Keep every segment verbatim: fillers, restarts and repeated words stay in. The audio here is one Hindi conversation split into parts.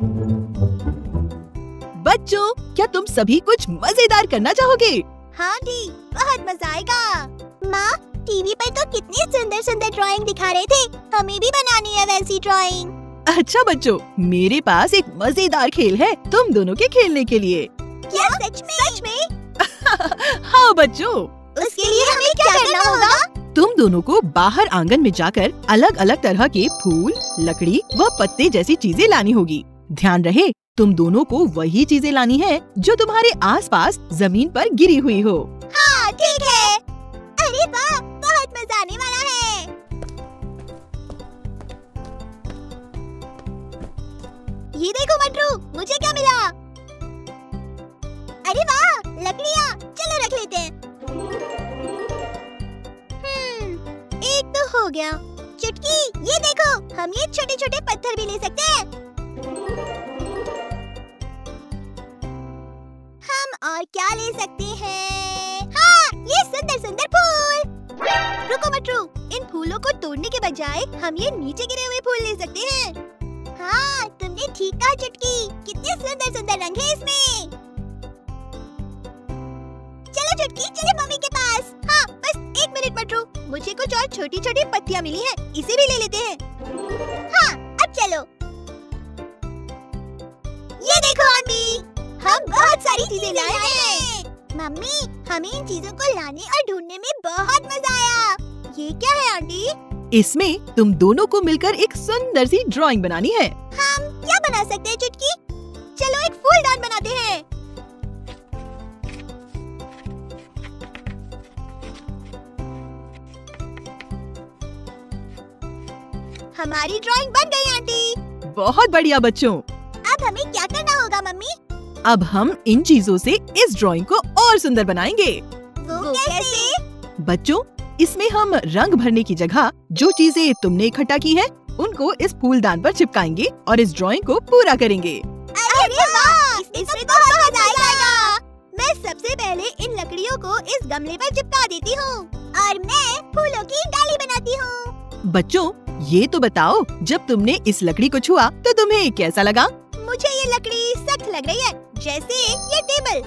बच्चों, क्या तुम सभी कुछ मजेदार करना चाहोगे? हाँ दी, बहुत मजा आएगा। माँ, टीवी पर तो कितनी सुंदर सुंदर ड्राइंग दिखा रहे थे, हमें भी बनानी है वैसी ड्राइंग। अच्छा बच्चों, मेरे पास एक मजेदार खेल है तुम दोनों के खेलने के लिए। क्या सच में? सच में? हाँ बच्चों। उसके लिए हमें क्या करना होगा? तुम दोनों को बाहर आंगन में जाकर अलग अलग तरह के फूल, लकड़ी व पत्ते जैसी चीजें लानी होगी। ध्यान रहे, तुम दोनों को वही चीजें लानी है जो तुम्हारे आसपास जमीन पर गिरी हुई हो। हाँ ठीक है। अरे वाह, बहुत मजा आने वाला है। ये देखो मटरू, मुझे क्या मिला? अरे वाह, लकड़ियाँ, चलो रख लेते हैं। हम्म, एक तो हो गया। चुटकी, ये देखो, हम ये छोटे छोटे पत्थर भी ले सकते हैं। हम और क्या ले सकते हैं? हाँ, ये सुंदर सुंदर फूल। रुको मटरू, इन फूलों को तोड़ने के बजाय हम ये नीचे गिरे हुए फूल ले सकते हैं। हाँ, तुमने ठीक कहा चुटकी, कितने सुंदर सुंदर रंग हैं इसमें। चलो चुटकी, चले मम्मी के पास। हाँ, बस एक मिनट मटरू, मुझे कुछ और छोटी छोटी पत्तियाँ मिली हैं, इसे भी ले लेते हैं। हाँ, अब चलो। ये देखो मम्मी, हम बहुत सारी चीजें लाए हैं। मम्मी, हमें इन चीजों को लाने और ढूंढने में बहुत मजा आया। ये क्या है आंटी? इसमें तुम दोनों को मिलकर एक सुंदर सी ड्राइंग बनानी है। हम क्या बना सकते हैं चुटकी? चलो एक फूलदान बनाते हैं। हमारी ड्राइंग बन गई आंटी। बहुत बढ़िया बच्चों। अब हमें क्या करना होगा मम्मी? अब हम इन चीजों से इस ड्राइंग को और सुंदर बनाएंगे। वो, वो कैसे? बच्चों, इसमें हम रंग भरने की जगह जो चीजें तुमने इकट्ठा की हैं, उनको इस फूलदान पर चिपकाएंगे और इस ड्राइंग को पूरा करेंगे। अरे वाह, इसमें तो बहुत मजा आएगा। मैं सबसे पहले इन लकड़ियों को इस गमले पर चिपका देती हूँ और मैं फूलों की डाली बनाती हूँ। बच्चों, ये तो बताओ, जब तुमने इस लकड़ी को छुआ तो तुम्हें कैसा लगा? मुझे ये लकड़ी सख्त लग रही है, जैसे ये टेबल।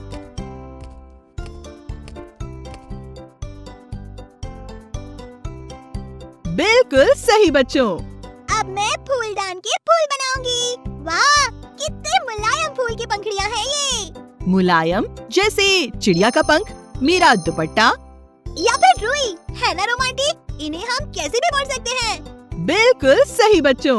बिल्कुल सही बच्चों। अब मैं फूलदान के फूल बनाऊंगी। वाह, कितने मुलायम फूल की पंखुड़ियाँ हैं ये। मुलायम जैसे चिड़िया का पंख, मेरा दुपट्टा या फिर रुई, है ना रोमांटिक? इन्हें हम कैसे भी मोड़ सकते हैं। बिल्कुल सही बच्चों।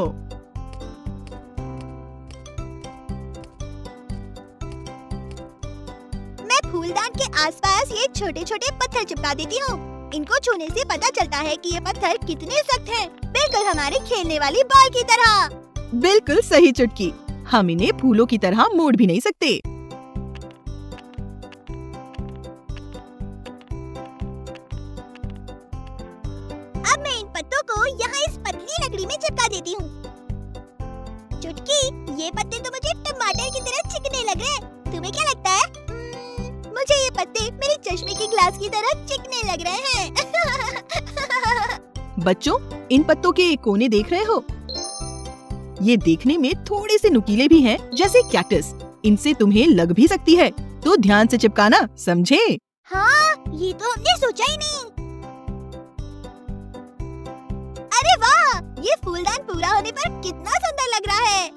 मैं फूलदान के आसपास ये छोटे छोटे पत्थर चिपका देती हूँ। इनको छूने से पता चलता है कि ये पत्थर कितने सख्त हैं, बिल्कुल हमारे खेलने वाली बॉल की तरह। बिल्कुल सही चुटकी, हम इन्हें फूलों की तरह मोड़ भी नहीं सकते। अब मैं इन पत्तों को यहाँ इस पतली लकड़ी में चिपका देती हूँ। चुटकी, ये पत्ते तो मुझे टमाटर की तरह चिकने लग रहे हैं। तुम्हें क्या लगता है? मुझे ये पत्ते मेरे चश्मे की ग्लास की तरह चिकने लग रहे हैं। बच्चों, इन पत्तों के कोने देख रहे हो? ये देखने में थोड़े से नुकीले भी हैं, जैसे कैक्टस। इनसे तुम्हें लग भी सकती है, तो ध्यान से चिपकाना, समझे? हाँ, ये तो हमने सोचा ही नहीं। अरे वाह, ये फूलदान पूरा होने पर कितना सुंदर लग रहा है।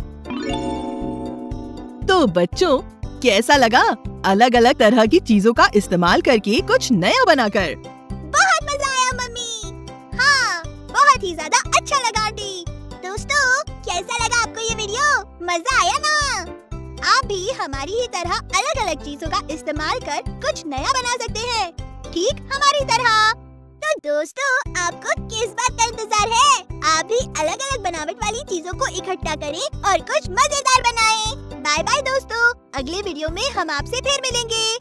तो बच्चों, कैसा लगा अलग अलग तरह की चीजों का इस्तेमाल करके कुछ नया बनाकर? बहुत मजा आया मम्मी। हाँ, बहुत ही ज्यादा अच्छा लगा आंटी। दोस्तों, कैसा लगा आपको ये वीडियो? मजा आया ना? आप भी हमारी ही तरह अलग अलग चीजों का इस्तेमाल कर कुछ नया बना सकते हैं, ठीक हमारी तरह। तो दोस्तों, आपको किस बात का इंतजार है? आप भी अलग अलग बनावट वाली चीजों को इकट्ठा करें और कुछ मजेदार बनाएं। बाय बाय दोस्तों, अगले वीडियो में हम आपसे फिर मिलेंगे।